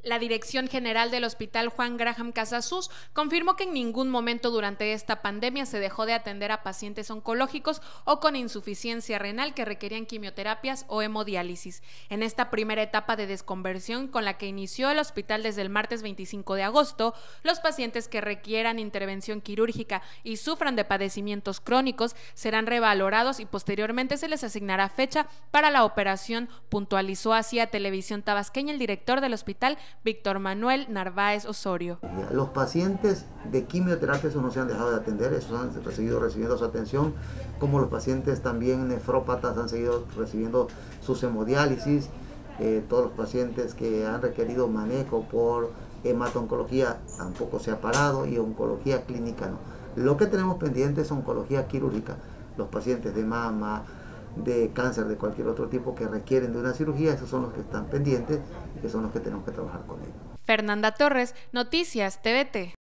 La Dirección General del Hospital Juan Graham Casasus confirmó que en ningún momento durante esta pandemia se dejó de atender a pacientes oncológicos o con insuficiencia renal que requerían quimioterapias o hemodiálisis. En esta primera etapa de desconversión con la que inició el hospital desde el martes 25 de agosto, los pacientes que requieran intervención quirúrgica y sufran de padecimientos crónicos serán revalorados y posteriormente se les asignará fecha para la operación, puntualizó así a Televisión Tabasqueña el director del hospital, Víctor Manuel Narváez Osorio. Los pacientes de quimioterapia no se han dejado de atender, esos han seguido recibiendo su atención, como los pacientes también nefrópatas han seguido recibiendo sus hemodiálisis, todos los pacientes que han requerido manejo por hemato-oncología tampoco se ha parado y oncología clínica no. Lo que tenemos pendiente es oncología quirúrgica, los pacientes de mama, de cáncer de cualquier otro tipo que requieren de una cirugía, esos son los que están pendientes y que son los que tenemos que trabajar con ellos. Fernanda Torres, Noticias TVT.